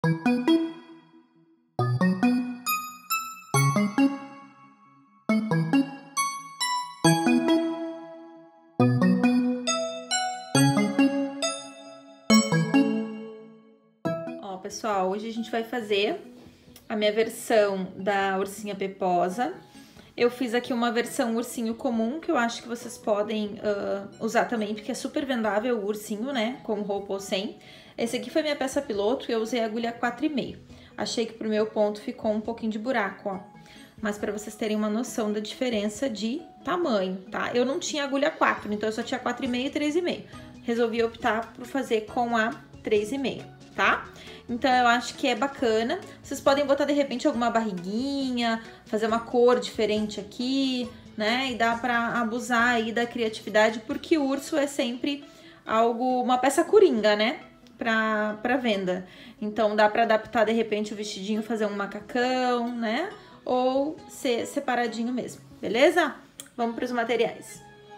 Ó, pessoal, hoje a gente vai fazer a minha versão da ursinha Peposa. Eu fiz aqui uma versão ursinho comum, que eu acho que vocês podem usar também, porque é super vendável o ursinho, né, com roupa ou sem. Esse aqui foi minha peça piloto e eu usei a agulha 4,5. Achei que pro meu ponto ficou um pouquinho de buraco, ó. Mas pra vocês terem uma noção da diferença de tamanho, tá? Eu não tinha agulha 4, então eu só tinha 4,5 e 3,5. Resolvi optar por fazer com a 3,5, tá? Então eu acho que é bacana. Vocês podem botar de repente alguma barriguinha, fazer uma cor diferente aqui, né? E dá pra abusar aí da criatividade, porque o urso é sempre uma peça coringa, né? Pra venda. Então dá pra adaptar de repente o vestidinho, fazer um macacão, né? Ou ser separadinho mesmo, beleza? Vamos para os materiais.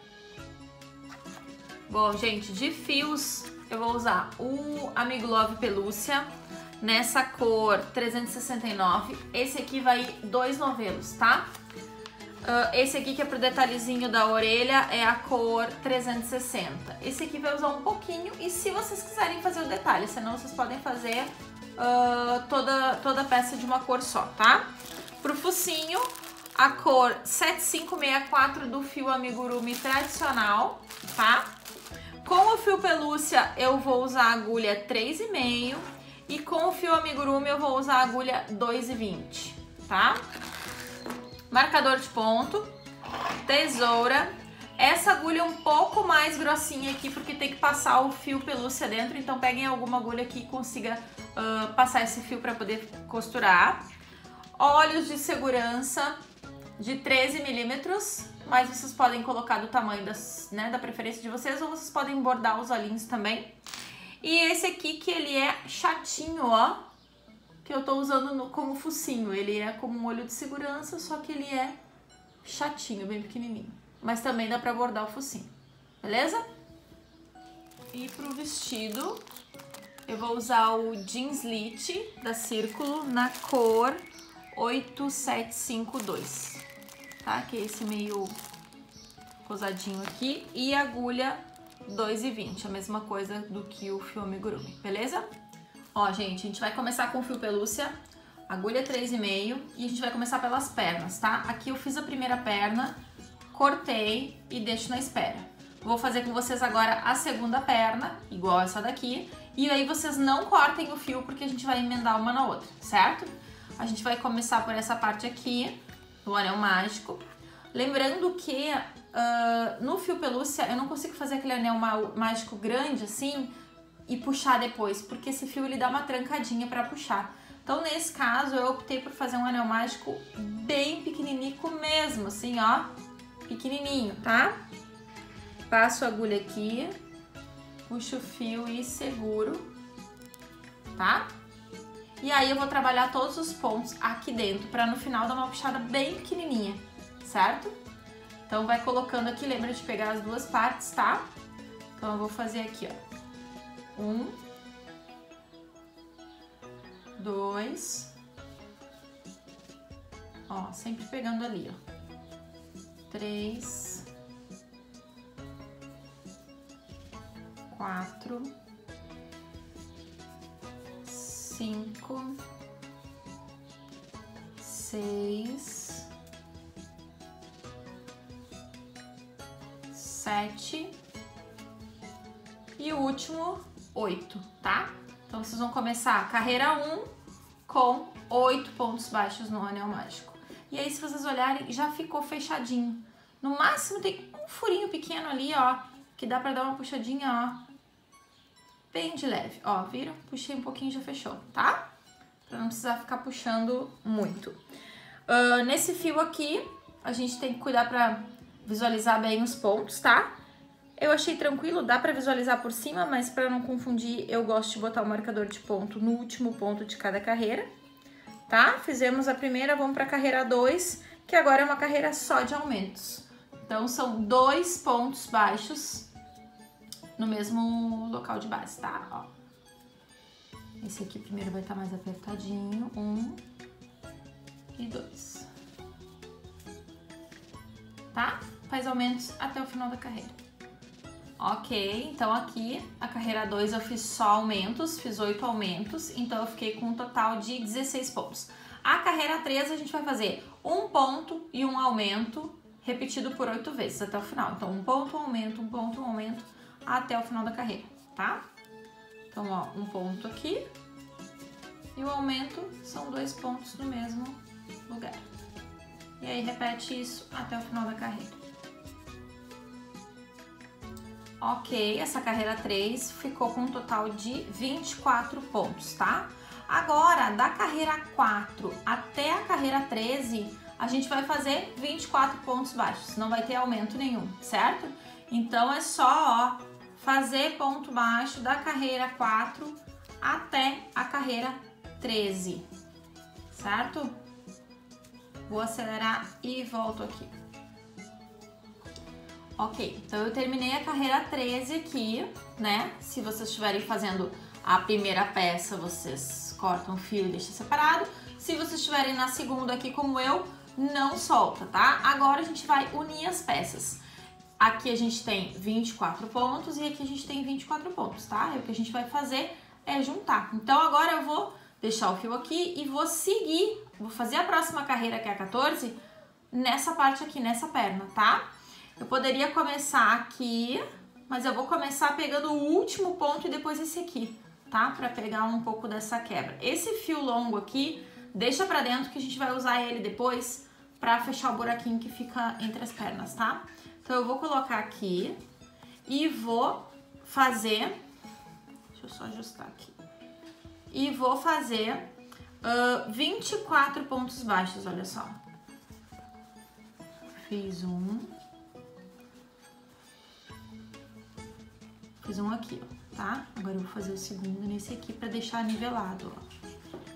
Bom, gente, de fios eu vou usar o Amigo Love Pelúcia nessa cor 369. Esse aqui vai 2 novelos, tá? Esse aqui que é pro detalhezinho da orelha é a cor 360. Esse aqui vai usar um pouquinho e se vocês quiserem fazer o detalhe, senão vocês podem fazer toda a peça de uma cor só, tá? Pro focinho, a cor 7564 do fio amigurumi tradicional, tá? Com o fio pelúcia eu vou usar a agulha 3,5 e com o fio amigurumi eu vou usar a agulha 2,20, tá? Marcador de ponto, tesoura. Essa agulha é um pouco mais grossinha aqui porque tem que passar o fio pelúcia dentro, então peguem alguma agulha que consiga passar esse fio para poder costurar. Olhos de segurança de 13 milímetros, mas vocês podem colocar do tamanho da preferência de vocês, ou vocês podem bordar os olhinhos também. E esse aqui que ele é chatinho, ó, que eu tô usando como focinho. Ele é como um olho de segurança, só que ele é chatinho, bem pequenininho. Mas também dá pra bordar o focinho, beleza? E pro vestido, eu vou usar o jeans slit da Círculo na cor 8752, tá? Que é esse meio rosadinho aqui. E agulha 2,20, a mesma coisa do que o fio amigurumi, beleza? Ó, gente, a gente vai começar com o fio pelúcia, agulha 3,5 e a gente vai começar pelas pernas, tá? Aqui eu fiz a primeira perna, cortei e deixo na espera. Vou fazer com vocês agora a segunda perna, igual essa daqui, e aí vocês não cortem o fio porque a gente vai emendar uma na outra, certo? A gente vai começar por essa parte aqui, do anel mágico. Lembrando que no fio pelúcia eu não consigo fazer aquele anel mágico grande assim e puxar depois, porque esse fio ele dá uma trancadinha para puxar. Então nesse caso eu optei por fazer um anel mágico bem pequenininho mesmo, assim ó, pequenininho, tá? Passo a agulha aqui, puxo o fio e seguro, tá? E aí eu vou trabalhar todos os pontos aqui dentro, para no final dar uma puxada bem pequenininha, certo? Então vai colocando aqui, lembra de pegar as duas partes, tá? Então eu vou fazer aqui, ó. 1, 2, ó, sempre pegando ali, ó. 3, 4, 5, 6, 7 e o último 8, tá? Então vocês vão começar a carreira 1 com 8 pontos baixos no anel mágico. E aí se vocês olharem, já ficou fechadinho. No máximo tem um furinho pequeno ali, ó, que dá pra dar uma puxadinha, ó, bem de leve. Ó, viram? Puxei um pouquinho e já fechou, tá? Pra não precisar ficar puxando muito. Nesse fio aqui, a gente tem que cuidar pra visualizar bem os pontos, tá? Eu achei tranquilo, dá pra visualizar por cima, mas pra não confundir, eu gosto de botar o marcador de ponto no último ponto de cada carreira, tá? Fizemos a primeira, vamos pra carreira 2, que agora é uma carreira só de aumentos. Então, são 2 pontos baixos no mesmo local de base, tá? Ó. Esse aqui primeiro vai estar mais apertadinho. 1 e 2. Tá? Faz aumentos até o final da carreira. Ok, então aqui a carreira 2 eu fiz só aumentos, fiz 8 aumentos, então eu fiquei com um total de 16 pontos. A carreira 3 a gente vai fazer um ponto e um aumento repetido por 8 vezes até o final. Então, um ponto, um aumento até o final da carreira, tá? Então, ó, um ponto aqui e o aumento são 2 pontos no mesmo lugar. E aí, repete isso até o final da carreira. Ok, essa carreira 3 ficou com um total de 24 pontos, tá? Agora, da carreira 4 até a carreira 13, a gente vai fazer 24 pontos baixos, não vai ter aumento nenhum, certo? Então, é só, ó, fazer ponto baixo da carreira 4 até a carreira 13, certo? Vou acelerar e volto aqui. Ok, então eu terminei a carreira 13 aqui, né? Se vocês estiverem fazendo a primeira peça, vocês cortam o fio e deixam separado. Se vocês estiverem na segunda aqui como eu, não solta, tá? Agora a gente vai unir as peças. Aqui a gente tem 24 pontos e aqui a gente tem 24 pontos, tá? E o que a gente vai fazer é juntar. Então agora eu vou deixar o fio aqui e vou seguir, vou fazer a próxima carreira, que é a 14, nessa parte aqui, nessa perna, tá? Eu poderia começar aqui, mas eu vou começar pegando o último ponto e depois esse aqui, tá? Pra pegar um pouco dessa quebra. Esse fio longo aqui, deixa pra dentro que a gente vai usar ele depois pra fechar o buraquinho que fica entre as pernas, tá? Então eu vou colocar aqui e vou fazer... Deixa eu só ajustar aqui. E vou fazer 24 pontos baixos, olha só. Fiz um... Fiz um aqui, ó, tá? Agora eu vou fazer o segundo nesse aqui pra deixar nivelado, ó.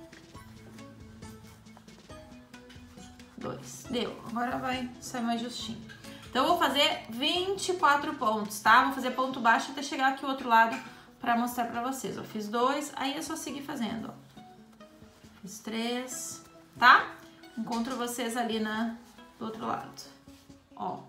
2. Deu. Agora vai sair mais justinho. Então, eu vou fazer 24 pontos, tá? Vou fazer ponto baixo até chegar aqui o outro lado pra mostrar pra vocês. Eu fiz 2, aí é só seguir fazendo, ó. Fiz 3, tá? Encontro vocês ali do outro lado. Ó,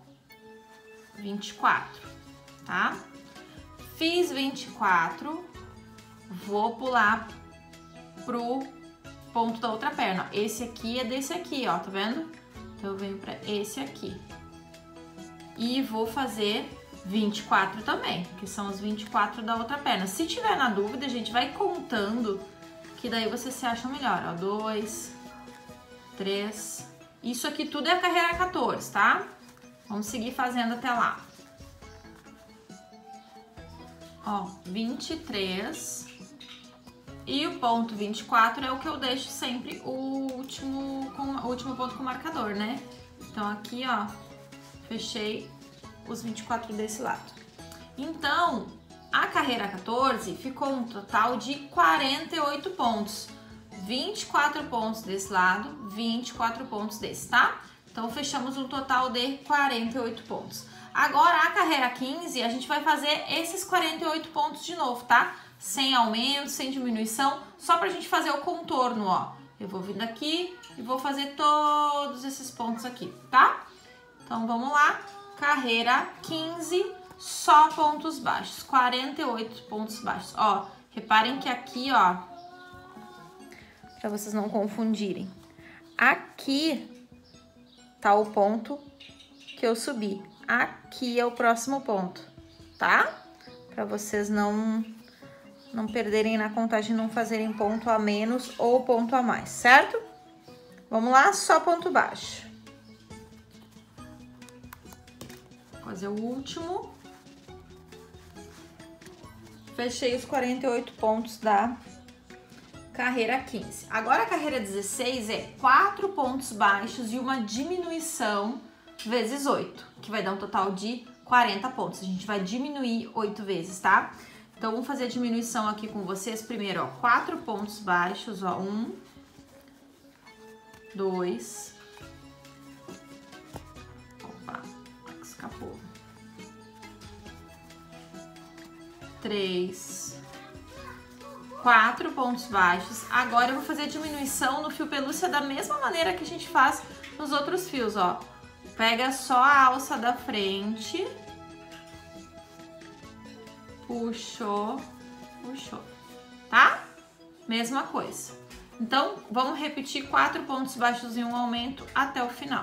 24, tá? Fiz 24, vou pular pro ponto da outra perna. Esse aqui é desse aqui, ó, tá vendo? Então, eu venho pra esse aqui. E vou fazer 24 também, que são os 24 da outra perna. Se tiver na dúvida, a gente vai contando, que daí vocês se acham melhor, ó. 2, 3. Isso aqui tudo é a carreira 14, tá? Vamos seguir fazendo até lá. Ó, 23, e o ponto 24 é o que eu deixo sempre o último ponto com o marcador, né? Então, aqui, ó, fechei os 24 desse lado. Então, a carreira 14 ficou um total de 48 pontos. 24 pontos desse lado, 24 pontos desse, tá? Então, fechamos um total de 48 pontos. Agora, a carreira 15, a gente vai fazer esses 48 pontos de novo, tá? Sem aumento, sem diminuição, só pra gente fazer o contorno, ó. Eu vou vir daqui e vou fazer todos esses pontos aqui, tá? Então, vamos lá. Carreira 15, só pontos baixos, 48 pontos baixos. Ó, reparem que aqui, ó, pra vocês não confundirem, aqui tá o ponto que eu subi. Aqui é o próximo ponto, tá? Pra vocês não perderem na contagem, não fazerem ponto a menos ou ponto a mais, certo? Vamos lá, só ponto baixo. Vou fazer o último. Fechei os 48 pontos da carreira 15. Agora a carreira 16 é 4 pontos baixos e uma diminuição vezes 8, que vai dar um total de 40 pontos. A gente vai diminuir 8 vezes, tá? Então, vamos fazer a diminuição aqui com vocês. Primeiro, ó, 4 pontos baixos, ó, 1, 2, opa, escapou, 3, 4 pontos baixos. Agora eu vou fazer a diminuição no fio pelúcia da mesma maneira que a gente faz nos outros fios, ó. Pega só a alça da frente, puxou, puxou, tá? Mesma coisa. Então, vamos repetir 4 pontos baixos e um aumento até o final.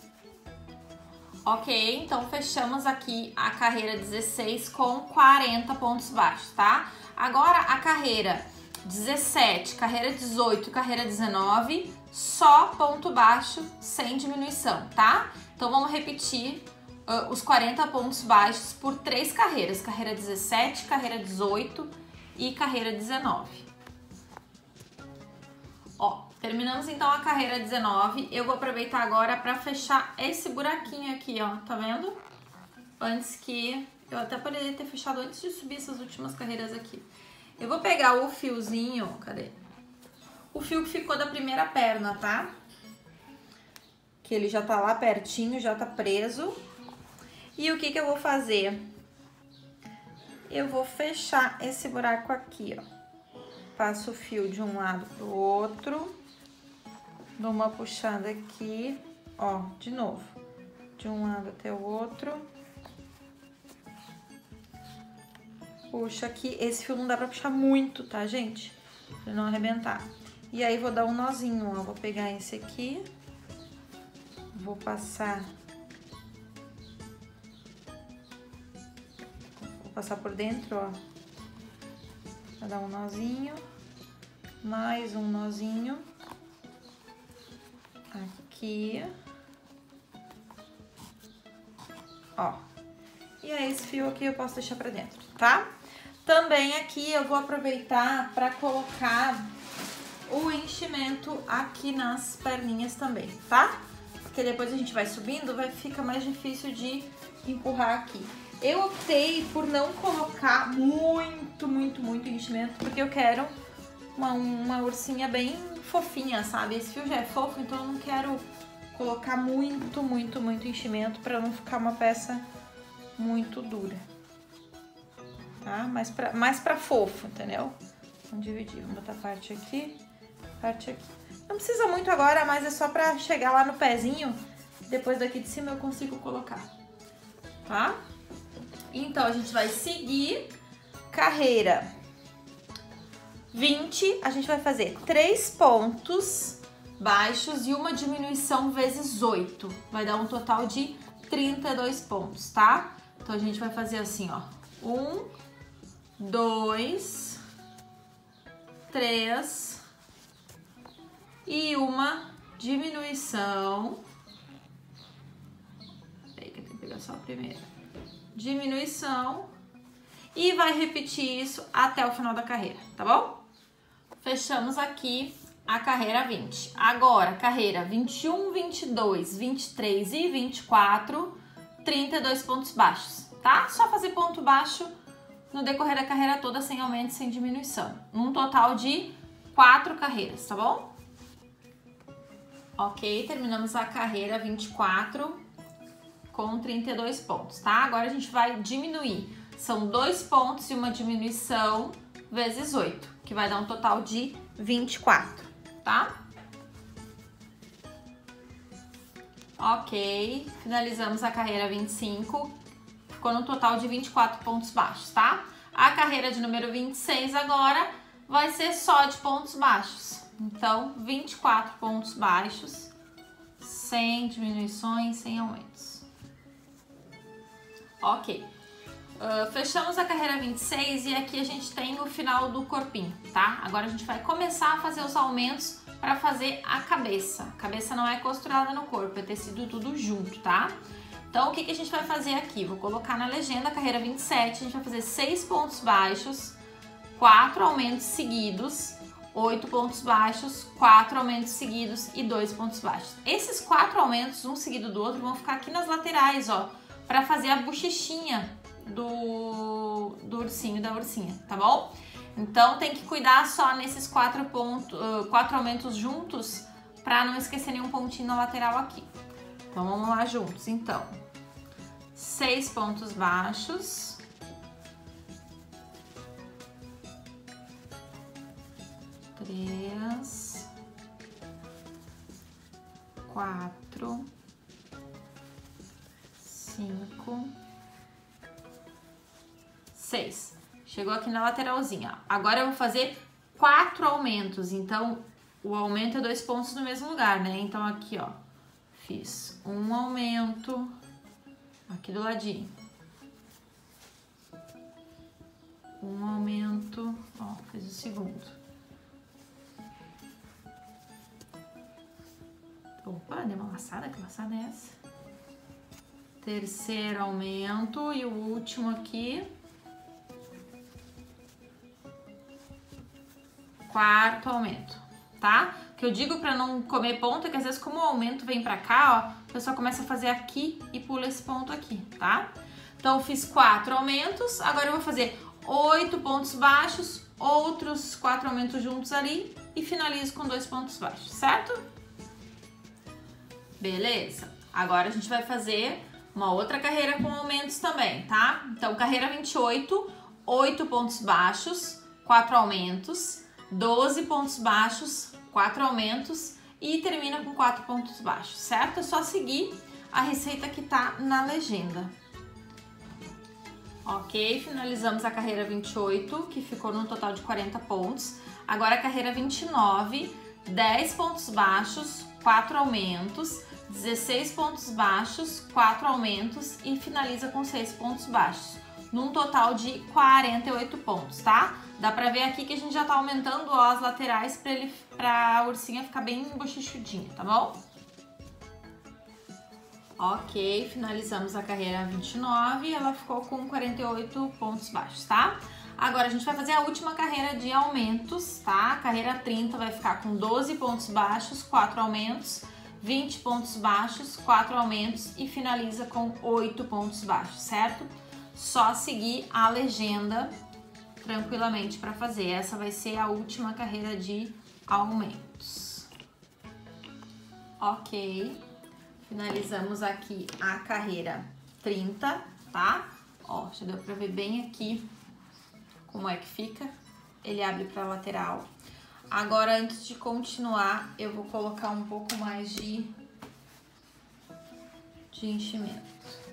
Ok, então fechamos aqui a carreira 16 com 40 pontos baixos, tá? Agora a carreira 17, carreira 18 e carreira 19, só ponto baixo, sem diminuição, tá? Então vamos repetir os 40 pontos baixos por 3 carreiras, carreira 17, carreira 18 e carreira 19. Ó, terminamos então a carreira 19, eu vou aproveitar agora para fechar esse buraquinho aqui, ó, tá vendo? Antes que... eu até poderia ter fechado antes de subir essas últimas carreiras aqui. Eu vou pegar o fiozinho, cadê? O fio que ficou da primeira perna, tá? Que ele já tá lá pertinho, já tá preso. E o que que eu vou fazer? Eu vou fechar esse buraco aqui, ó. Passo o fio de um lado pro outro, dou uma puxada aqui, ó, de novo, de um lado até o outro, puxa aqui. Esse fio não dá pra puxar muito, tá, gente? Pra não arrebentar. E aí vou dar um nozinho, ó, vou pegar esse aqui, vou passar por dentro, ó. Vou dar um nozinho, mais um nozinho, aqui, ó. E aí esse fio aqui eu posso deixar pra dentro, tá? Também aqui eu vou aproveitar pra colocar o enchimento aqui nas perninhas também, tá? Porque depois a gente vai subindo, fica mais difícil de empurrar aqui. Eu optei por não colocar muito enchimento, porque eu quero uma ursinha bem fofinha, sabe? Esse fio já é fofo, então eu não quero colocar muito enchimento pra não ficar uma peça muito dura, tá? Mais pra fofo, entendeu? Vamos dividir, vamos botar parte aqui, parte aqui. Não precisa muito agora, mas é só pra chegar lá no pezinho, depois daqui de cima eu consigo colocar, tá? Então, a gente vai seguir carreira 20, a gente vai fazer 3 pontos baixos e uma diminuição vezes 8. Vai dar um total de 32 pontos, tá? Então, a gente vai fazer assim, ó. 1, 2, 3 e uma diminuição. Peraí que eu tenho que pegar só a primeira. Diminuição e vai repetir isso até o final da carreira, tá bom? Fechamos aqui a carreira 20. Agora, carreira 21, 22, 23 e 24, 32 pontos baixos, tá? Só fazer ponto baixo no decorrer da carreira toda, sem aumento, sem diminuição. Num total de 4 carreiras, tá bom? Ok, terminamos a carreira 24 com 32 pontos, tá? Agora a gente vai diminuir. São 2 pontos e uma diminuição vezes 8, que vai dar um total de 24, tá? Ok, finalizamos a carreira 25, ficou no total de 24 pontos baixos, tá? A carreira de número 26 agora vai ser só de pontos baixos. Então, 24 pontos baixos, sem diminuições, sem aumentos. Ok, fechamos a carreira 26 e aqui a gente tem o final do corpinho, tá? Agora a gente vai começar a fazer os aumentos para fazer a cabeça. A cabeça não é costurada no corpo, é tecido tudo junto, tá? Então o que a gente vai fazer aqui? Vou colocar na legenda a carreira 27, a gente vai fazer 6 pontos baixos, 4 aumentos seguidos, 8 pontos baixos, 4 aumentos seguidos e 2 pontos baixos. Esses 4 aumentos, um seguido do outro, vão ficar aqui nas laterais, ó, para fazer a bochechinha do ursinho e da ursinha, tá bom? Então tem que cuidar só nesses 4 aumentos juntos para não esquecer nenhum pontinho na lateral aqui. Então vamos lá juntos, então. 6 pontos baixos. 3, 4, 5, 6. Chegou aqui na lateralzinha. Agora eu vou fazer 4 aumentos. Então, o aumento é 2 pontos no mesmo lugar, né? Então, aqui, ó, fiz um aumento aqui do ladinho. Um aumento, ó, fiz o segundo. Opa, deu uma laçada, que laçada é essa? Terceiro aumento e o último aqui. Quarto aumento, tá? O que eu digo pra não comer ponto é que às vezes como o aumento vem pra cá, ó, o pessoal começa a fazer aqui e pula esse ponto aqui, tá? Então eu fiz 4 aumentos, agora eu vou fazer 8 pontos baixos, outros 4 aumentos juntos ali e finalizo com 2 pontos baixos, certo? Beleza. Agora a gente vai fazer uma outra carreira com aumentos também, tá? Então carreira 28, 8 pontos baixos, 4 aumentos, 12 pontos baixos, 4 aumentos e termina com 4 pontos baixos, certo? É só seguir a receita que tá na legenda. Ok, finalizamos a carreira 28, que ficou num total de 40 pontos. Agora a carreira 29, 10 pontos baixos, 4 aumentos, 16 pontos baixos, 4 aumentos e finaliza com 6 pontos baixos, num total de 48 pontos, tá? Dá pra ver aqui que a gente já tá aumentando ó, as laterais pra a ursinha ficar bem bochichudinha, tá bom? Ok, finalizamos a carreira 29 e ela ficou com 48 pontos baixos, tá? Agora a gente vai fazer a última carreira de aumentos, tá? A carreira 30 vai ficar com 12 pontos baixos, 4 aumentos, 20 pontos baixos, 4 aumentos e finaliza com 8 pontos baixos, certo? Só seguir a legenda tranquilamente para fazer. Essa vai ser a última carreira de aumentos. Ok, finalizamos aqui a carreira 30, tá? Ó, já deu para ver bem aqui como é que fica. Ele abre para lateral. Agora, antes de continuar, eu vou colocar um pouco mais de enchimento.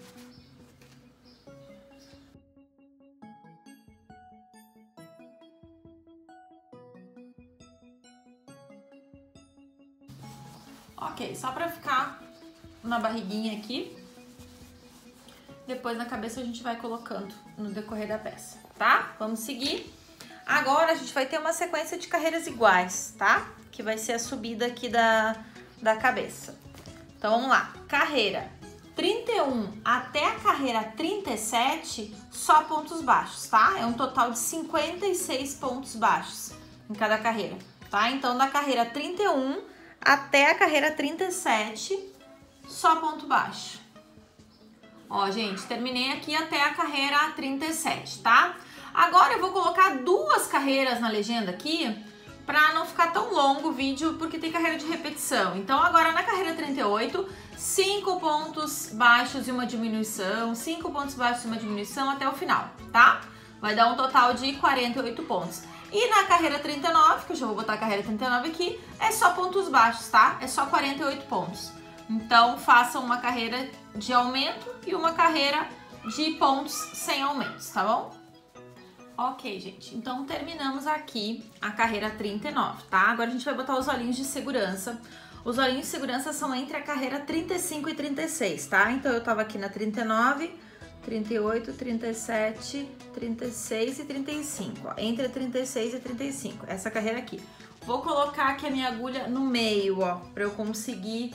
Ok, só pra ficar na barriguinha aqui. Depois na cabeça a gente vai colocando no decorrer da peça, tá? Vamos seguir. Agora a gente vai ter uma sequência de carreiras iguais, tá? Que vai ser a subida aqui da cabeça. Então vamos lá. Carreira 31 até a carreira 37, só pontos baixos, tá? É um total de 56 pontos baixos em cada carreira, tá? Então da carreira 31 até a carreira 37, só ponto baixo. Ó, gente, terminei aqui até a carreira 37, tá? Agora eu vou colocar 2 carreiras na legenda aqui, pra não ficar tão longo o vídeo, porque tem carreira de repetição. Então agora na carreira 38, 5 pontos baixos e uma diminuição, 5 pontos baixos e uma diminuição até o final, tá? Vai dar um total de 48 pontos. E na carreira 39, que eu já vou botar a carreira 39 aqui, é só pontos baixos, tá? É só 48 pontos. Então, façam uma carreira de aumento e uma carreira de pontos sem aumentos, tá bom? Ok, gente. Então, terminamos aqui a carreira 39, tá? Agora a gente vai botar os olhinhos de segurança. Os olhinhos de segurança são entre a carreira 35 e 36, tá? Então, eu tava aqui na 39... 38, 37, 36 e 35, ó, entre 36 e 35, essa carreira aqui. Vou colocar aqui a minha agulha no meio, ó, pra eu conseguir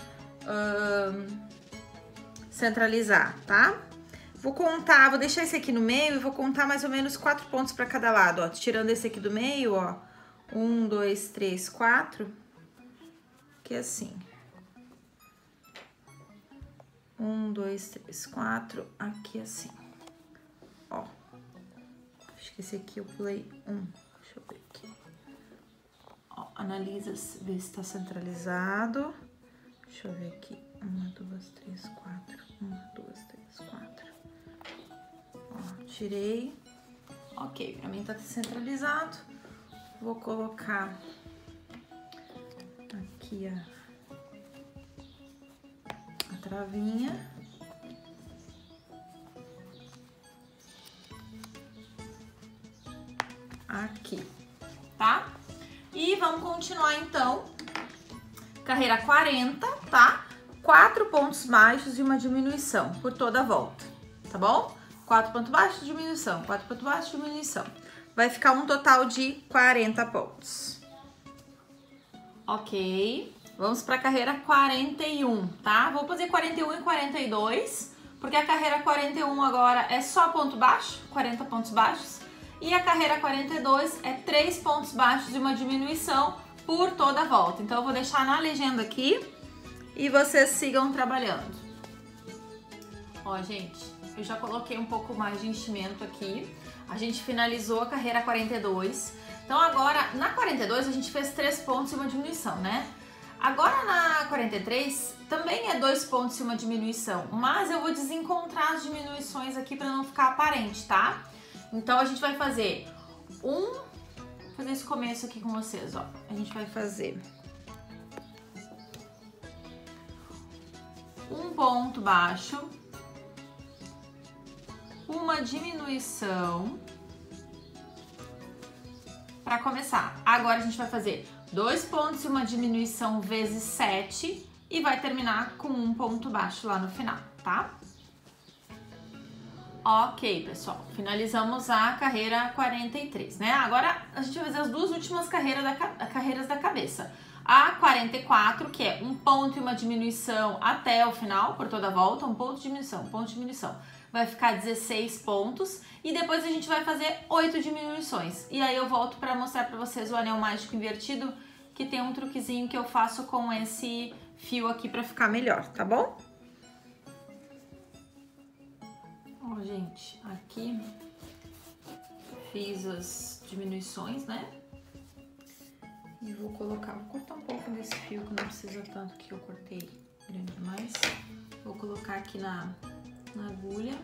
centralizar, tá? Vou contar, vou deixar esse aqui no meio e vou contar mais ou menos 4 pontos pra cada lado, ó, tirando esse aqui do meio, ó, 1, 2, 3, 4, que é assim. 1, 2, 3, 4, aqui assim, ó, acho que esse aqui eu pulei 1, deixa eu ver aqui, ó, analisa, vê se tá centralizado, deixa eu ver aqui, 1, 2, 3, 4, 1, 2, 3, 4, ó, tirei, ok, pra mim tá centralizado, vou colocar aqui a travinha. Aqui, tá? E vamos continuar então. Carreira 40, tá? 4 pontos baixos e uma diminuição por toda a volta, tá bom? 4 pontos baixos, diminuição, 4 pontos baixos, diminuição. Vai ficar um total de 40 pontos. Ok, vamos para a carreira 41, tá? Vou fazer 41 e 42, porque a carreira 41 agora é só ponto baixo, 40 pontos baixos, e a carreira 42 é 3 pontos baixos e uma diminuição por toda a volta. Então eu vou deixar na legenda aqui e vocês sigam trabalhando. Ó, gente, eu já coloquei um pouco mais de enchimento aqui. A gente finalizou a carreira 42. Então agora, na 42, a gente fez 3 pontos e uma diminuição, né? Agora na 43, também é 2 pontos e uma diminuição, mas eu vou desencontrar as diminuições aqui para não ficar aparente, tá? Então a gente vai fazer vou fazer esse começo aqui com vocês, ó. A gente vai fazer um ponto baixo, uma diminuição para começar. Agora a gente vai fazer 2 pontos e uma diminuição vezes 7 e vai terminar com um ponto baixo lá no final, tá? Ok, pessoal, finalizamos a carreira 43, né? Agora a gente vai fazer as duas últimas carreiras da cabeça. A 44, que é um ponto e uma diminuição até o final, por toda a volta, um ponto de diminuição, vai ficar 16 pontos e depois a gente vai fazer 8 diminuições. E aí eu volto para mostrar para vocês o anel mágico invertido, que tem um truquezinho que eu faço com esse fio aqui para ficar melhor, tá bom? Ó, gente, aqui fiz as diminuições, né? E vou cortar um pouco desse fio que não precisa tanto, que eu cortei grande demais. Vou colocar aqui na agulha.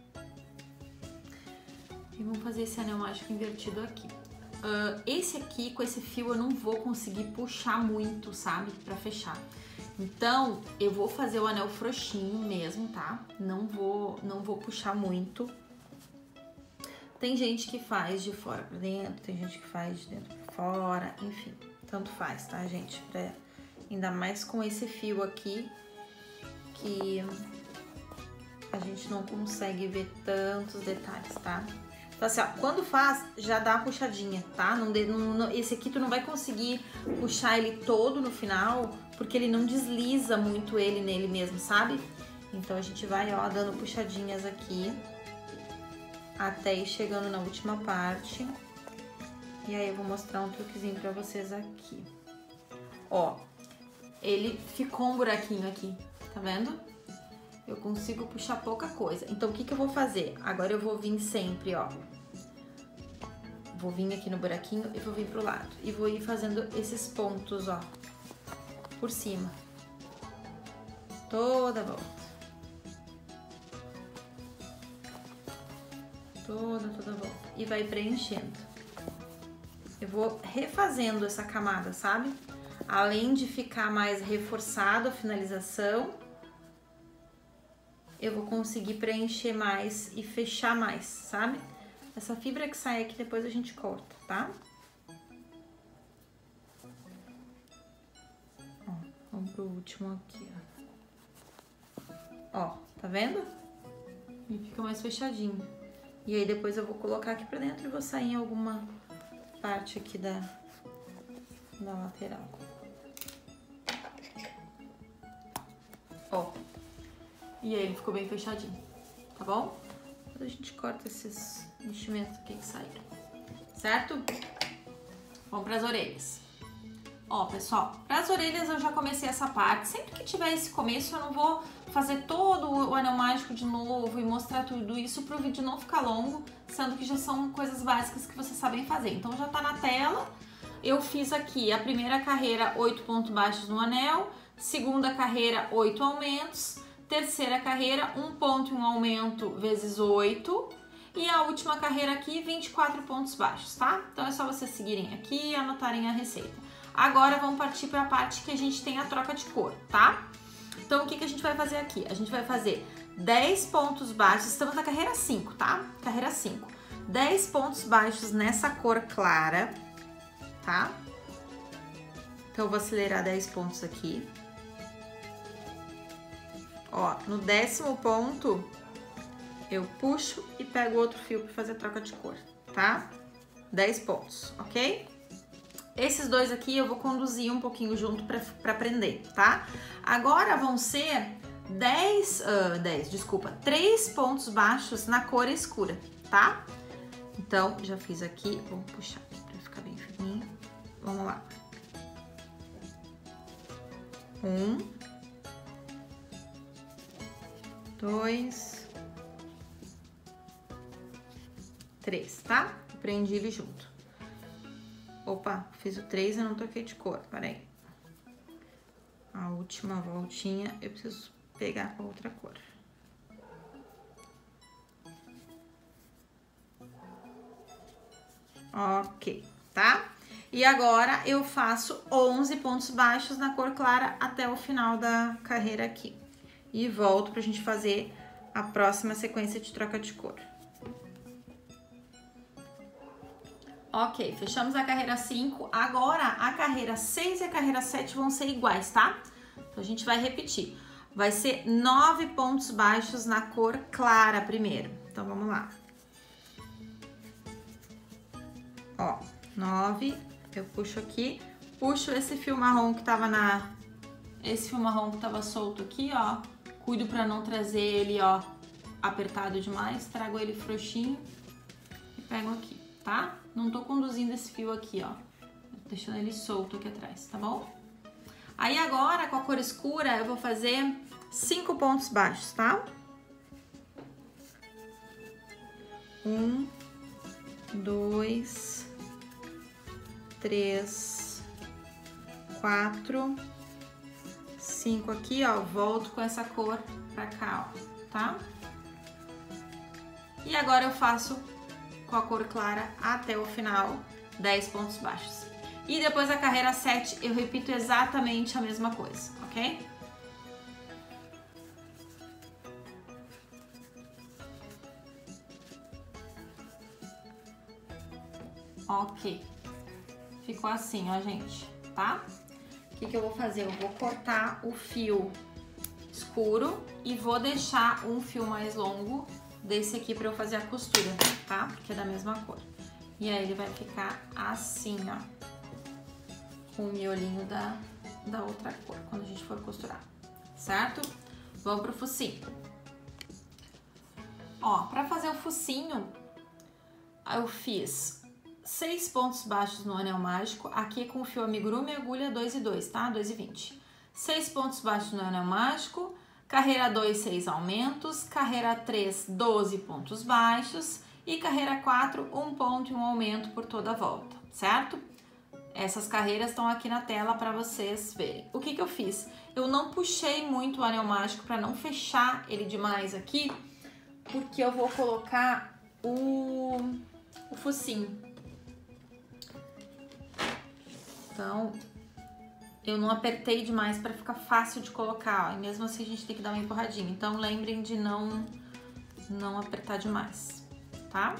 E vamos fazer esse anel mágico invertido aqui. Esse aqui, com esse fio, eu não vou conseguir puxar muito, sabe? Pra fechar. Então, eu vou fazer o anel frouxinho mesmo, tá? Não vou puxar muito. Tem gente que faz de fora pra dentro, tem gente que faz de dentro pra fora, enfim. Tanto faz, tá, gente? Ainda mais com esse fio aqui, que a gente não consegue ver tantos detalhes, tá? Então, assim, ó, quando faz, já dá a puxadinha, tá? Esse aqui tu não vai conseguir puxar ele todo no final, porque ele não desliza muito nele mesmo, sabe? Então, a gente vai, ó, dando puxadinhas aqui, até ir chegando na última parte. E aí, eu vou mostrar um truquezinho pra vocês aqui. Ó, ele ficou um buraquinho aqui, tá vendo? Eu consigo puxar pouca coisa. Então, o que que eu vou fazer? Agora eu vou vir sempre, ó. Vou vir aqui no buraquinho e vou vir pro lado. E vou ir fazendo esses pontos, ó, por cima. Toda a volta. Toda a volta. E vai preenchendo. Eu vou refazendo essa camada, sabe? Além de ficar mais reforçado a finalização, eu vou conseguir preencher mais e fechar mais, sabe? Essa fibra que sai aqui, depois a gente corta, tá? Ó, vamos pro último aqui, ó. Ó, tá vendo? E fica mais fechadinho. E aí depois eu vou colocar aqui pra dentro e vou sair em alguma parte aqui da lateral. Ó. E aí ele ficou bem fechadinho, tá bom? Depois a gente corta esses enchimentos aqui que saíram, certo? Vamos para as orelhas. Ó, pessoal, para as orelhas eu já comecei essa parte. Sempre que tiver esse começo eu não vou fazer todo o anel mágico de novo e mostrar tudo isso para o vídeo não ficar longo, sendo que já são coisas básicas que vocês sabem fazer. Então já tá na tela. Eu fiz aqui a primeira carreira 8 pontos baixos no anel, segunda carreira 8 aumentos, terceira carreira 1 ponto e 1 aumento vezes 8 e a última carreira aqui 24 pontos baixos, tá? Então é só vocês seguirem aqui e anotarem a receita. Agora vamos partir para a parte que a gente tem a troca de cor, tá? Então, o que a gente vai fazer aqui? A gente vai fazer 10 pontos baixos, estamos na carreira 5, tá? Carreira 5. 10 pontos baixos nessa cor clara, tá? Então, eu vou acelerar 10 pontos aqui. Ó, no 10º ponto, eu puxo e pego outro fio para fazer a troca de cor, tá? 10 pontos, ok? Esses dois aqui eu vou conduzir um pouquinho junto para aprender, tá? Agora vão ser 3 pontos baixos na cor escura, tá? Então, já fiz aqui, vamos puxar aqui para ficar bem fininho. Vamos lá. 1, 2, 3, tá? Prendi ele junto. Opa, fiz o 3 e não troquei de cor, peraí. A última voltinha eu preciso pegar com a outra cor. Ok, tá? E agora eu faço 11 pontos baixos na cor clara até o final da carreira aqui. E volto pra gente fazer a próxima sequência de troca de cor. Ok, fechamos a carreira 5. Agora, a carreira 6 e a carreira 7 vão ser iguais, tá? Então, a gente vai repetir. Vai ser 9 pontos baixos na cor clara primeiro. Então, vamos lá. Ó, 9. Eu puxo aqui. Puxo esse fio marrom que tava Esse fio marrom que tava solto aqui, ó. Cuido pra não trazer ele, ó, apertado demais. Trago ele frouxinho e pego aqui, tá? Não tô conduzindo esse fio aqui, ó. Deixando ele solto aqui atrás, tá bom? Aí agora, com a cor escura, eu vou fazer 5 pontos baixos, tá? 1, 2, 3, 4, 5 aqui, ó. Volto com essa cor pra cá, ó, tá? E agora eu faço com a cor clara até o final, 10 pontos baixos. E depois da carreira 7, eu repito exatamente a mesma coisa, ok? Ok. Ficou assim, ó, gente, tá? O que eu vou fazer? Eu vou cortar o fio escuro e vou deixar um fio mais longo desse aqui pra eu fazer a costura, tá? Porque é da mesma cor. E aí ele vai ficar assim, ó, com o miolinho da outra cor, quando a gente for costurar, certo? Vamos pro focinho. Ó, pra fazer o focinho, eu fiz 6 pontos baixos no anel mágico, aqui com o fio amigurumi, agulha 2 e 2, tá? 2 e 20. 6 pontos baixos no anel mágico, carreira 2, 6 aumentos, carreira 3, 12 pontos baixos e carreira 4, 1 ponto e 1 aumento por toda a volta, certo? Essas carreiras estão aqui na tela para vocês verem. O que eu fiz? Eu não puxei muito o anel mágico para não fechar ele demais aqui, porque eu vou colocar o focinho. Então, eu não apertei demais para ficar fácil de colocar, ó, e mesmo assim a gente tem que dar uma empurradinha. Então, lembrem de não apertar demais, tá?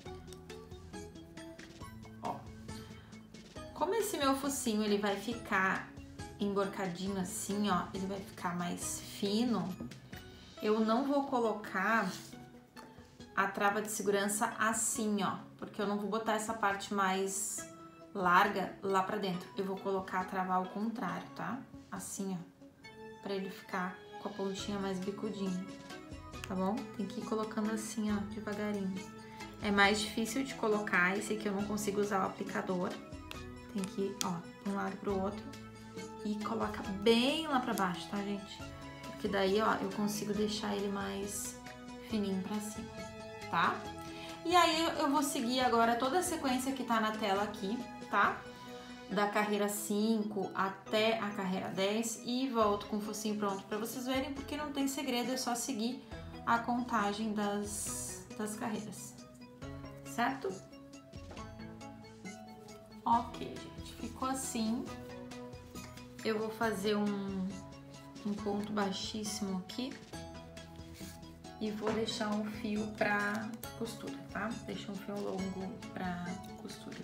Ó. Como esse meu focinho, ele vai ficar emborcadinho assim, ó, ele vai ficar mais fino, eu não vou colocar a trava de segurança assim, ó, porque eu não vou botar essa parte mais larga lá pra dentro. Eu vou colocar a trava ao contrário, tá? Assim, ó, pra ele ficar com a pontinha mais bicudinha, tá bom? Tem que ir colocando assim, ó, devagarinho. É mais difícil de colocar, esse aqui eu não consigo usar o aplicador. Tem que ir, ó, de um lado pro outro e coloca bem lá pra baixo, tá, gente? Porque daí, ó, eu consigo deixar ele mais fininho pra cima, tá? E aí eu vou seguir agora toda a sequência que tá na tela aqui, tá? Da carreira 5 até a carreira 10 e volto com o focinho pronto pra vocês verem, porque não tem segredo, é só seguir a contagem das carreiras, certo? Ok, gente, ficou assim. Eu vou fazer um ponto baixíssimo aqui e vou deixar um fio pra costura, tá? Deixa um fio longo pra costura.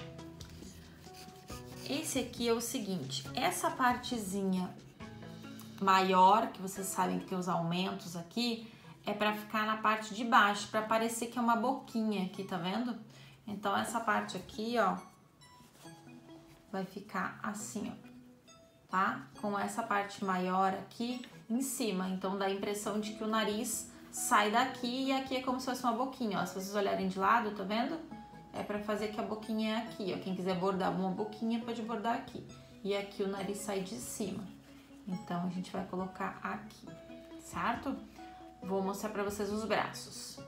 Esse aqui é o seguinte, essa partezinha maior, que vocês sabem que tem os aumentos aqui, é pra ficar na parte de baixo, pra parecer que é uma boquinha aqui, tá vendo? Então, essa parte aqui, ó, vai ficar assim, ó, tá? Com essa parte maior aqui em cima. Então, dá a impressão de que o nariz sai daqui e aqui é como se fosse uma boquinha, ó. Se vocês olharem de lado, tá vendo? É pra fazer que a boquinha é aqui, ó. Quem quiser bordar uma boquinha, pode bordar aqui. E aqui o nariz sai de cima. Então, a gente vai colocar aqui, certo? Vou mostrar pra vocês os braços.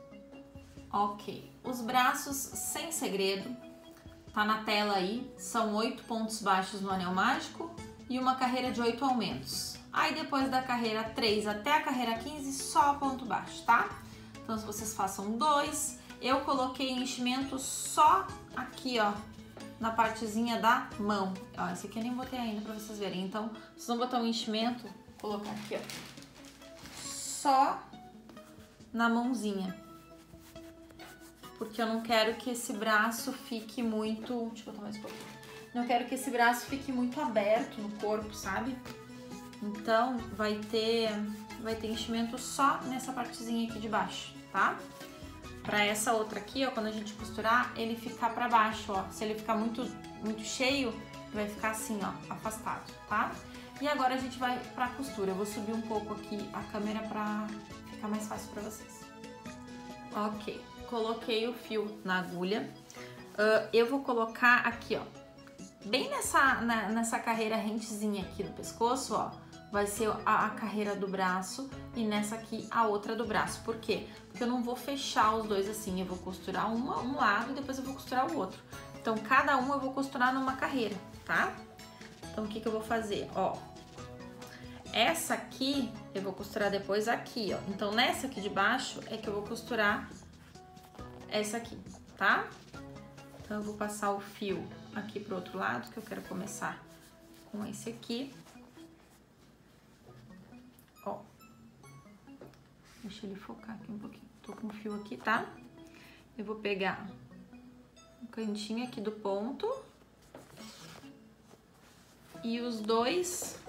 Ok, os braços, sem segredo, tá na tela aí, são 8 pontos baixos no anel mágico e uma carreira de 8 aumentos. Aí depois da carreira 3 até a carreira 15, só ponto baixo, tá? Então, se vocês façam 2, eu coloquei enchimento só aqui, ó, na partezinha da mão. Ó, esse aqui eu nem botei ainda pra vocês verem. Então, vocês vão botar um enchimento, vou colocar aqui, ó, só na mãozinha. Porque eu não quero que esse braço fique muito... Deixa eu botar mais um pouquinho. Não quero que esse braço fique muito aberto no corpo, sabe? Então, vai ter enchimento só nessa partezinha aqui de baixo, tá? Pra essa outra aqui, ó, quando a gente costurar, ele ficar pra baixo, ó. Se ele ficar muito cheio, vai ficar assim, ó, afastado, tá? E agora a gente vai pra costura. Eu vou subir um pouco aqui a câmera pra ficar mais fácil pra vocês. Ok, coloquei o fio na agulha. Eu vou colocar aqui, ó, bem nessa carreira rentezinha aqui do pescoço, ó, vai ser a carreira do braço e nessa aqui a outra do braço. Por quê? Porque eu não vou fechar os dois assim, eu vou costurar um lado e depois eu vou costurar o outro. Então, cada um eu vou costurar numa carreira, tá? Então, o que eu vou fazer? Ó, essa aqui eu vou costurar depois aqui, ó. Então, nessa aqui de baixo é que eu vou costurar essa aqui, tá? Então, eu vou passar o fio aqui pro outro lado, que eu quero começar com esse aqui. Ó, deixa ele focar aqui um pouquinho. Tô com o fio aqui, tá? Eu vou pegar um cantinho aqui do ponto e os dois...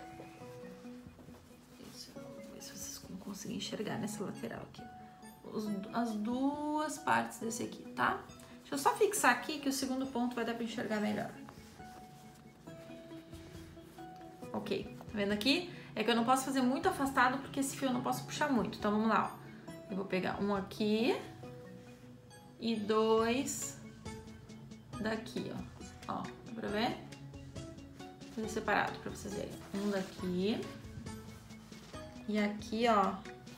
Vou ver se vocês vão conseguir enxergar nessa lateral aqui. As duas partes desse aqui, tá? Deixa eu só fixar aqui que o segundo ponto vai dar pra enxergar melhor. Ok, tá vendo aqui? É que eu não posso fazer muito afastado porque esse fio eu não posso puxar muito. Então, vamos lá, ó. Eu vou pegar um aqui e dois daqui, ó. Ó, dá pra ver? Vou fazer separado pra vocês verem. Um daqui e aqui, ó,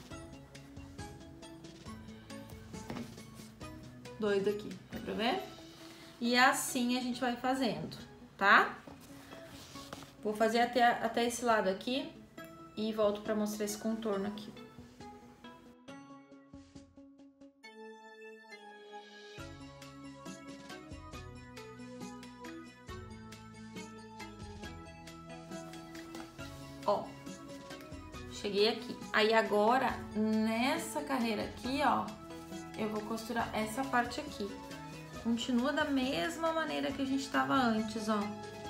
dois daqui, dá pra ver? E assim a gente vai fazendo, tá? Vou fazer até esse lado aqui e volto pra mostrar esse contorno aqui. Ó, cheguei aqui. Aí agora, nessa carreira aqui, ó, eu vou costurar essa parte aqui. Continua da mesma maneira que a gente tava antes, ó.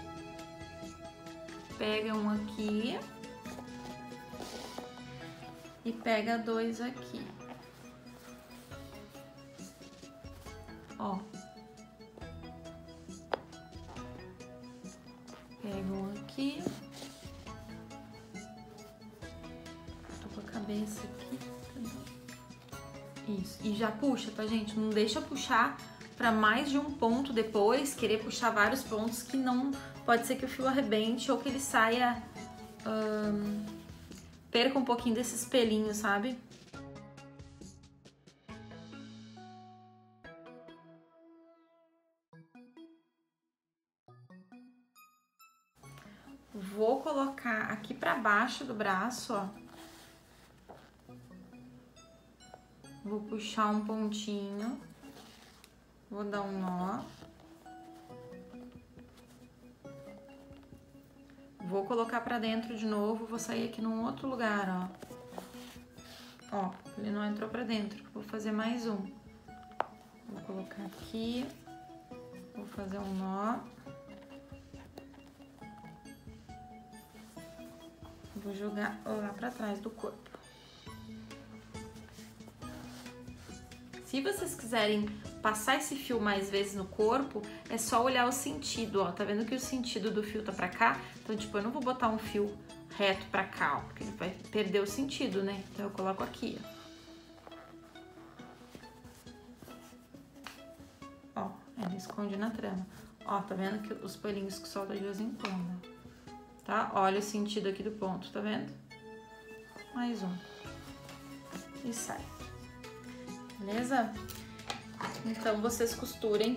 Pega um aqui e pega dois aqui. Ó. Pega um aqui. Tô com a cabeça aqui. Isso. E já puxa, tá, gente? Não deixa puxar pra mais de um ponto depois, querer puxar vários pontos que não... Pode ser que o fio arrebente ou que ele saia... perca um pouquinho desses pelinhos, sabe? Vou colocar aqui pra baixo do braço, ó. Vou puxar um pontinho. Vou dar um nó. Vou colocar pra dentro de novo, vou sair aqui num outro lugar, ó. Ó, ele não entrou pra dentro. Vou fazer mais um. Vou colocar aqui. Vou fazer um nó. Vou jogar lá pra trás do corpo. Se vocês quiserem passar esse fio mais vezes no corpo, é só olhar o sentido, ó. Tá vendo que o sentido do fio tá pra cá? Então, tipo, eu não vou botar um fio reto pra cá, ó, porque ele vai perder o sentido, né? Então, eu coloco aqui, ó. Ó, ele esconde na trama. Ó, tá vendo que os pelinhos que soltam de vez em quando, tá? Olha o sentido aqui do ponto, tá vendo? Mais um. E sai. Beleza? Então, vocês costurem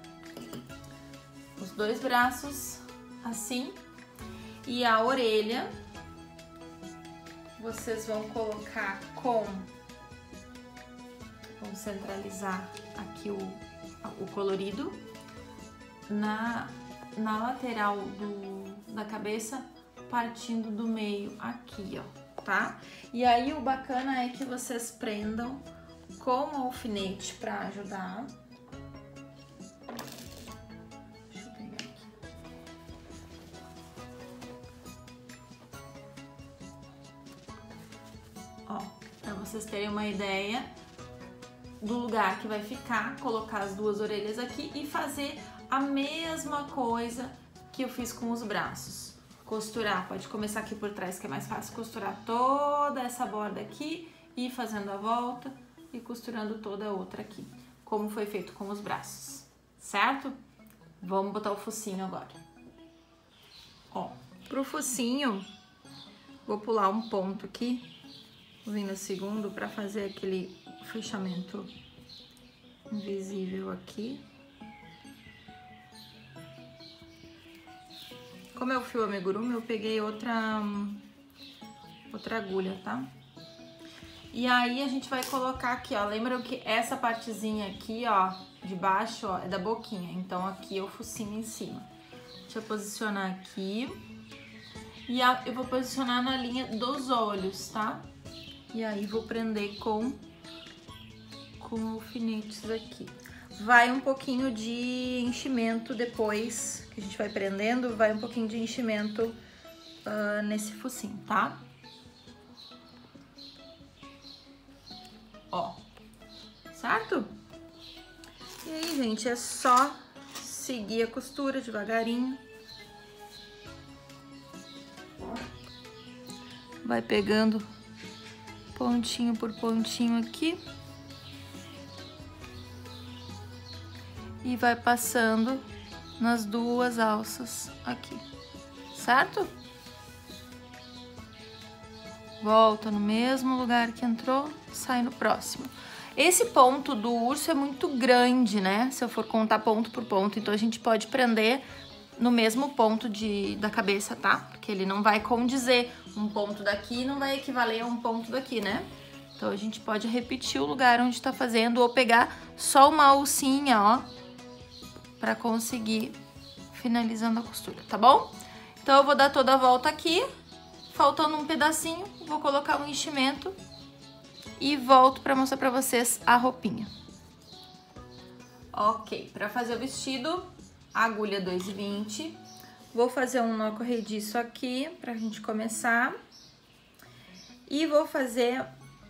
os dois braços assim. E a orelha, vocês vão colocar vamos centralizar aqui o colorido na lateral da cabeça, partindo do meio aqui, ó, tá? E aí, o bacana é que vocês prendam com o alfinete pra ajudar. Deixa eu pegar aqui. Ó, pra vocês terem uma ideia do lugar que vai ficar, colocar as duas orelhas aqui e fazer a mesma coisa que eu fiz com os braços. Costurar, pode começar aqui por trás que é mais fácil, costurar toda essa borda aqui e ir fazendo a volta e costurando toda a outra aqui, como foi feito com os braços, certo? Vamos botar o focinho agora. Ó, pro focinho, vou pular um ponto aqui, vou vir no segundo pra fazer aquele fechamento invisível aqui. Como é o fio amigurumi, eu peguei outra agulha, tá? E aí, a gente vai colocar aqui, ó, lembram que essa partezinha aqui, ó, de baixo, ó, é da boquinha. Então, aqui é o focinho em cima. Deixa eu posicionar aqui. E eu vou posicionar na linha dos olhos, tá? E aí, vou prender com alfinetes aqui. Vai um pouquinho de enchimento depois, que a gente vai prendendo, vai um pouquinho de enchimento nesse focinho, tá? Ó, certo? E aí, gente, é só seguir a costura devagarinho. Vai pegando pontinho por pontinho aqui. E vai passando nas duas alças aqui, certo? Volta no mesmo lugar que entrou, sai no próximo. Esse ponto do urso é muito grande, né? Se eu for contar ponto por ponto, então a gente pode prender no mesmo ponto da cabeça, tá? Porque ele não vai condizer. Um ponto daqui não vai equivaler a um ponto daqui, né? Então a gente pode repetir o lugar onde tá fazendo ou pegar só uma alcinha, ó, pra conseguir finalizando a costura, tá bom? Então eu vou dar toda a volta aqui. Faltando um pedacinho, vou colocar um enchimento e volto para mostrar para vocês a roupinha. Ok, para fazer o vestido, agulha 2,20. Vou fazer um nó corrediço aqui pra gente começar. E vou fazer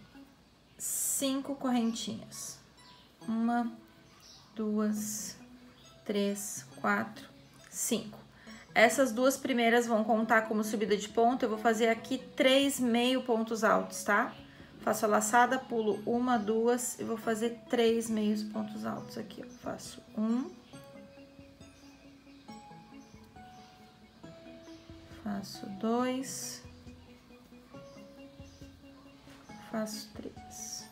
5 correntinhas. 1, 2, 3, 4, 5. Essas duas primeiras vão contar como subida de ponto. Eu vou fazer aqui 3 meio pontos altos, tá? Faço a laçada, pulo 1, 2 e vou fazer 3 meios pontos altos aqui, ó. Faço 1, faço 2, faço 3.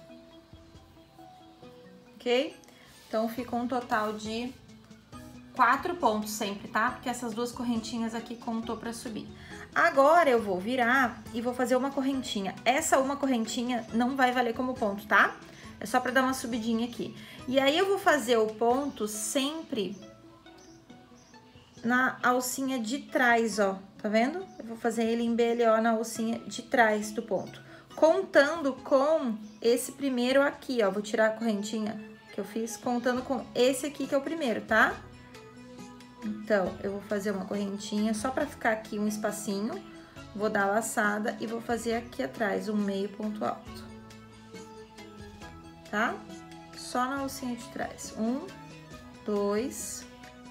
Ok? Então, fica um total de 4 pontos sempre, tá? Porque essas duas correntinhas aqui contou pra subir. Agora, eu vou virar e vou fazer uma correntinha. Essa uma correntinha não vai valer como ponto, tá? É só pra dar uma subidinha aqui. E aí, eu vou fazer o ponto sempre na alcinha de trás, ó, tá vendo? Eu vou fazer ele em BLO na alcinha de trás do ponto. Contando com esse primeiro aqui, ó, vou tirar a correntinha que eu fiz, contando com esse aqui que é o primeiro, tá? Então, eu vou fazer uma correntinha só pra ficar aqui um espacinho, vou dar a laçada e vou fazer aqui atrás um meio ponto alto, tá? Só na alcinha de trás. 1, 2,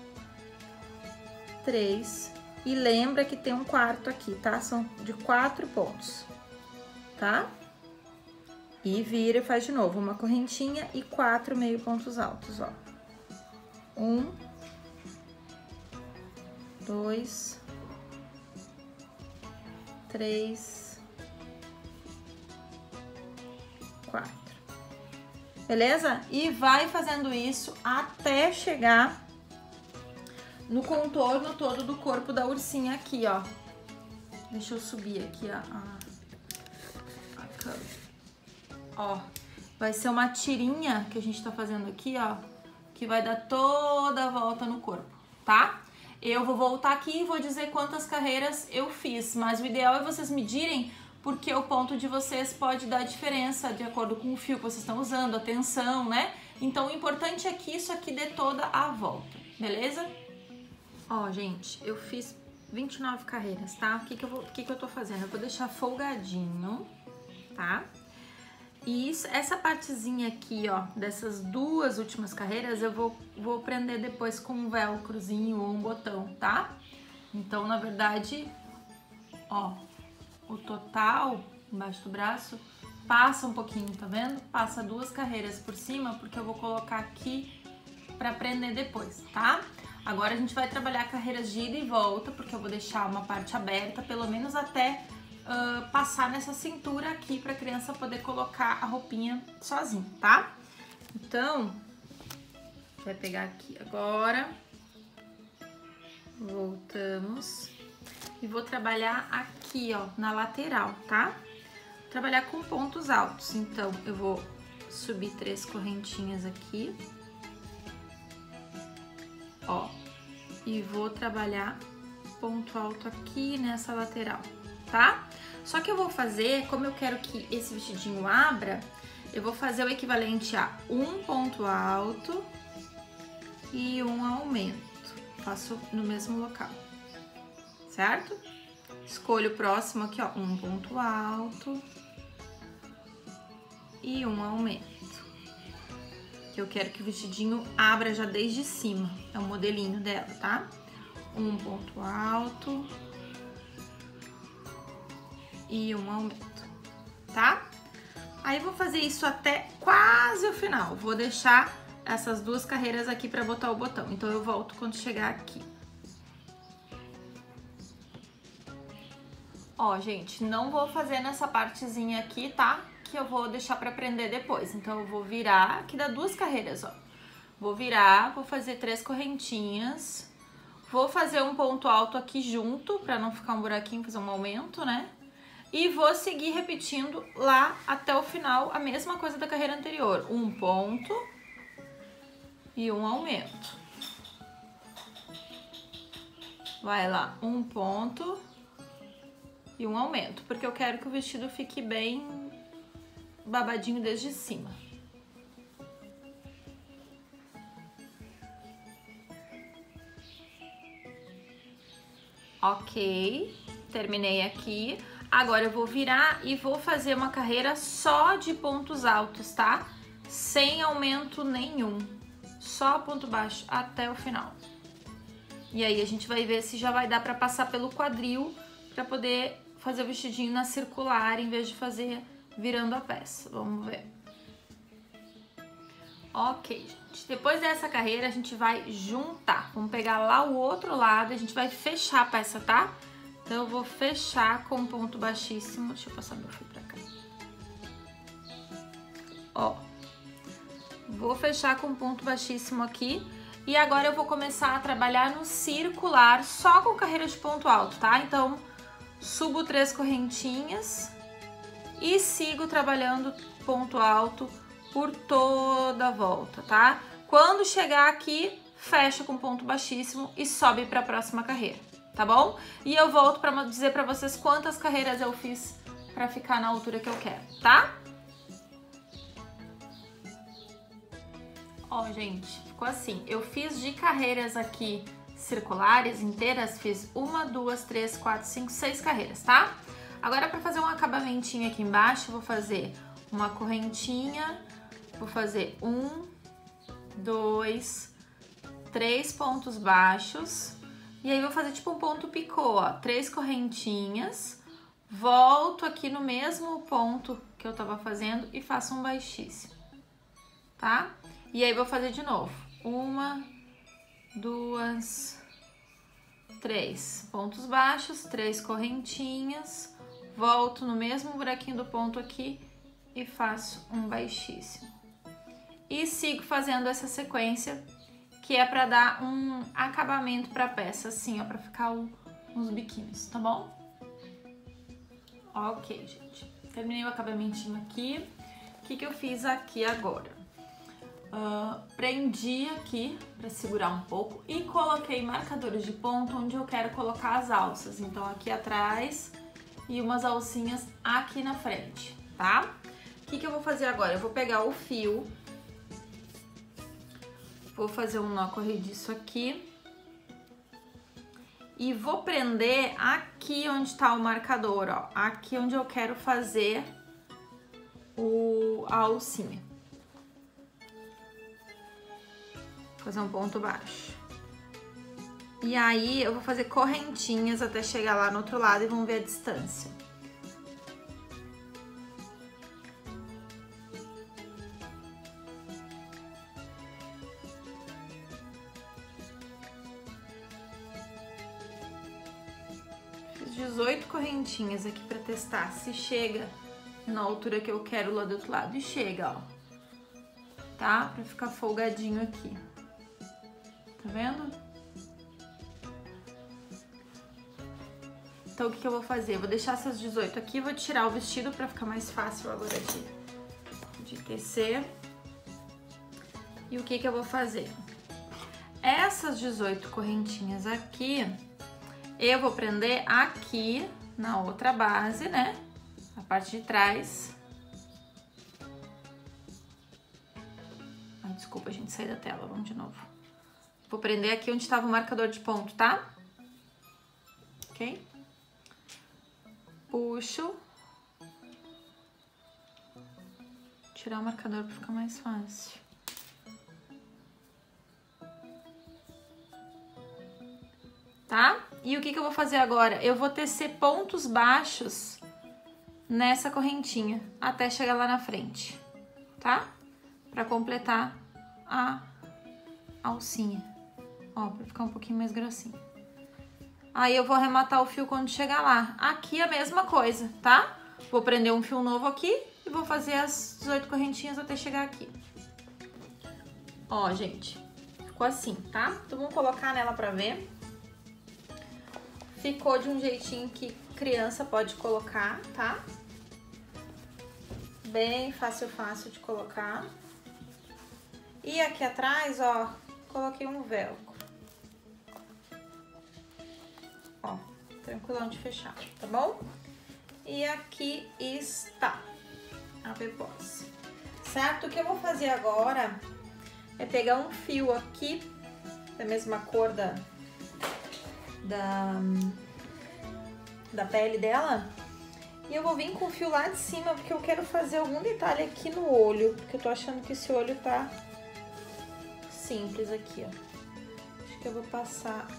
3, e lembra que tem um quarto aqui, tá? São de 4 pontos, tá? E vira e faz de novo, uma correntinha e 4 meio pontos altos, ó. 1, 2, 3, 4. Beleza? E vai fazendo isso até chegar no contorno todo do corpo da ursinha aqui, ó. Deixa eu subir aqui a câmera. Ó, vai ser uma tirinha que a gente tá fazendo aqui, ó, que vai dar toda a volta no corpo, tá? Eu vou voltar aqui e vou dizer quantas carreiras eu fiz, mas o ideal é vocês medirem, porque o ponto de vocês pode dar diferença de acordo com o fio que vocês estão usando, a tensão, né? Então, o importante é que isso aqui dê toda a volta, beleza? Ó, gente, eu fiz 29 carreiras, tá? O que que eu tô fazendo? Eu vou deixar folgadinho, tá? E essa partezinha aqui, ó, dessas duas últimas carreiras, eu vou prender depois com um velcrozinho ou um botão, tá? Então, na verdade, ó, o total embaixo do braço passa um pouquinho, tá vendo? Passa 2 carreiras por cima, porque eu vou colocar aqui pra prender depois, tá? Agora a gente vai trabalhar carreiras de ida e volta, porque eu vou deixar uma parte aberta, pelo menos até passar nessa cintura aqui pra criança poder colocar a roupinha sozinha, tá? Então, vai pegar aqui agora, voltamos e vou trabalhar aqui, ó, na lateral, tá? Vou trabalhar com pontos altos, então eu vou subir 3 correntinhas aqui, ó, e vou trabalhar ponto alto aqui nessa lateral, tá? Só que eu vou fazer, como eu quero que esse vestidinho abra, eu vou fazer o equivalente a um ponto alto e um aumento. Faço no mesmo local, certo? Escolho o próximo aqui, ó, um ponto alto e um aumento. Que eu quero que o vestidinho abra já desde cima, é o modelinho dela, tá? Um ponto alto e um aumento, tá? Aí vou fazer isso até quase o final. Vou deixar essas 2 carreiras aqui pra botar o botão. Então eu volto quando chegar aqui. Ó, gente, não vou fazer nessa partezinha aqui, tá? Que eu vou deixar pra prender depois. Então eu vou virar, aqui dá 2 carreiras, ó. Vou virar, vou fazer 3 correntinhas. Vou fazer um ponto alto aqui junto, pra não ficar um buraquinho, fazer um aumento, né? E vou seguir repetindo lá até o final a mesma coisa da carreira anterior. Um ponto e um aumento. Vai lá, um ponto e um aumento, porque eu quero que o vestido fique bem babadinho desde cima. Ok, terminei aqui. Agora eu vou virar e vou fazer uma carreira só de pontos altos, tá? Sem aumento nenhum, só ponto baixo até o final. E aí a gente vai ver se já vai dar pra passar pelo quadril, pra poder fazer o vestidinho na circular, em vez de fazer virando a peça. Vamos ver. Ok, gente. Depois dessa carreira a gente vai juntar. Vamos pegar lá o outro lado, a gente vai fechar a peça, tá? Então, eu vou fechar com um ponto baixíssimo. Deixa eu passar meu fio pra cá. Ó. Vou fechar com um ponto baixíssimo aqui. E agora eu vou começar a trabalhar no circular, só com carreira de ponto alto, tá? Então, subo 3 correntinhas e sigo trabalhando ponto alto por toda a volta, tá? Quando chegar aqui, fecha com ponto baixíssimo e sobe para a próxima carreira, tá bom? E eu volto para dizer para vocês quantas carreiras eu fiz para ficar na altura que eu quero, tá? Ó, gente, ficou assim. Eu fiz de carreiras aqui circulares inteiras, fiz 1, 2, 3, 4, 5, 6 carreiras, tá? Agora, para fazer um acabamentinho aqui embaixo, eu vou fazer uma correntinha, vou fazer 1, 2, 3 pontos baixos, e aí vou fazer tipo um ponto picô, ó, 3 correntinhas, volto aqui no mesmo ponto que eu tava fazendo e faço um baixíssimo, tá? E aí vou fazer de novo, 1, 2, 3 pontos baixos, 3 correntinhas, volto no mesmo buraquinho do ponto aqui e faço um baixíssimo. E sigo fazendo essa sequência, que é para dar um acabamento para a peça, assim, ó, para ficar uns biquinhos, tá bom? Ok, gente. Terminei o acabamentinho aqui. O que eu fiz aqui agora? Prendi aqui para segurar um pouco e coloquei marcadores de ponto onde eu quero colocar as alças. Então, aqui atrás e umas alcinhas aqui na frente, tá? O que eu vou fazer agora? Eu vou pegar o fio, vou fazer um nó corrediço aqui e vou prender aqui onde tá o marcador, ó. Aqui onde eu quero fazer a alcinha. Vou fazer um ponto baixo. E aí eu vou fazer correntinhas até chegar lá no outro lado e vamos ver a distância. Fiz 18 correntinhas aqui pra testar se chega na altura que eu quero lá do outro lado. E chega, ó. Tá? Pra ficar folgadinho aqui. Tá vendo? Então, o que eu vou fazer? Eu vou deixar essas 18 aqui, vou tirar o vestido pra ficar mais fácil agora de tecer. E o que eu vou fazer? Essas 18 correntinhas aqui, eu vou prender aqui na outra base, né? A parte de trás. Ai, desculpa, a gente saiu da tela, vamos de novo. Vou prender aqui onde estava o marcador de ponto, tá? Ok? Puxo. Tirar o marcador para ficar mais fácil. Tá? E o que eu vou fazer agora? Eu vou tecer pontos baixos nessa correntinha até chegar lá na frente, tá? Para completar a alcinha. Ó, para ficar um pouquinho mais grossinho. Aí eu vou arrematar o fio quando chegar lá. Aqui a mesma coisa, tá? Vou prender um fio novo aqui e vou fazer as 18 correntinhas até chegar aqui. Ó, gente, ficou assim, tá? Então vamos colocar nela pra ver. Ficou de um jeitinho que criança pode colocar, tá? Bem fácil de colocar. E aqui atrás, ó, coloquei um velcro. Ó, tranquilão de fechar, tá bom? E aqui está a pepose, certo? O que eu vou fazer agora é pegar um fio aqui, da mesma cor da pele dela, e eu vou vir com o fio lá de cima, porque eu quero fazer algum detalhe aqui no olho, porque eu tô achando que esse olho tá simples aqui, ó. Acho que eu vou passar...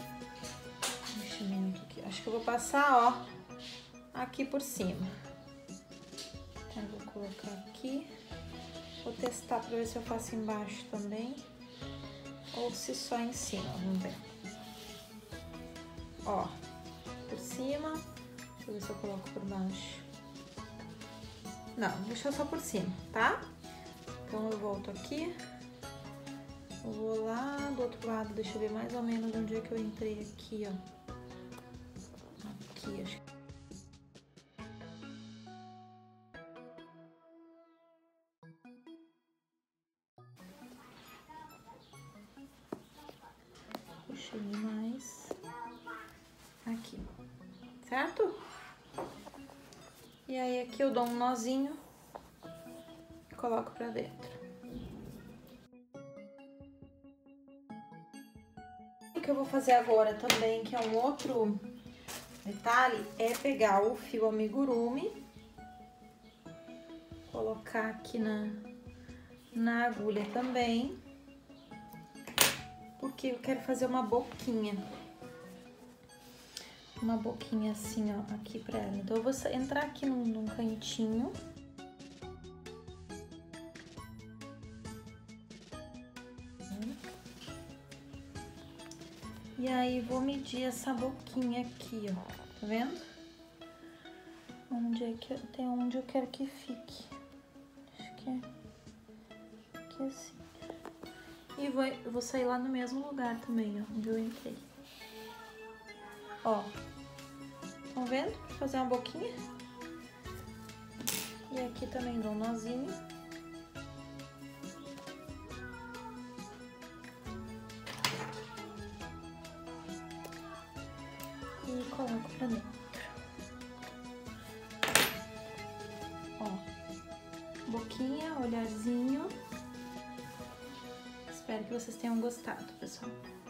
Aqui. Acho que eu vou passar, ó, aqui por cima. Então, vou colocar aqui. Vou testar pra ver se eu faço embaixo também. Ou se só em cima, vamos ver. Ó, por cima. Deixa eu ver se eu coloco por baixo. Não, deixa só por cima, tá? Então, eu volto aqui. Eu vou lá do outro lado, deixa eu ver mais ou menos onde é que eu entrei aqui, ó. Aqui, acho que... pouquinho mais aqui, certo? E aí aqui eu dou um nozinho e coloco pra dentro. O que eu vou fazer agora também, que é um outro detalhe, é pegar o fio amigurumi, colocar aqui na agulha também, porque eu quero fazer uma boquinha assim, ó, aqui pra ela. Então eu vou entrar aqui num cantinho. E aí vou medir essa boquinha aqui, ó, tá vendo? Onde é que tem onde eu quero que fique. Acho que é aqui assim. E vou sair lá no mesmo lugar também, ó, onde eu entrei. Ó, estão vendo? Vou fazer uma boquinha. E aqui também dou um nozinho. E coloco pra dentro. Ó, boquinha, olharzinho. Espero que vocês tenham gostado, pessoal.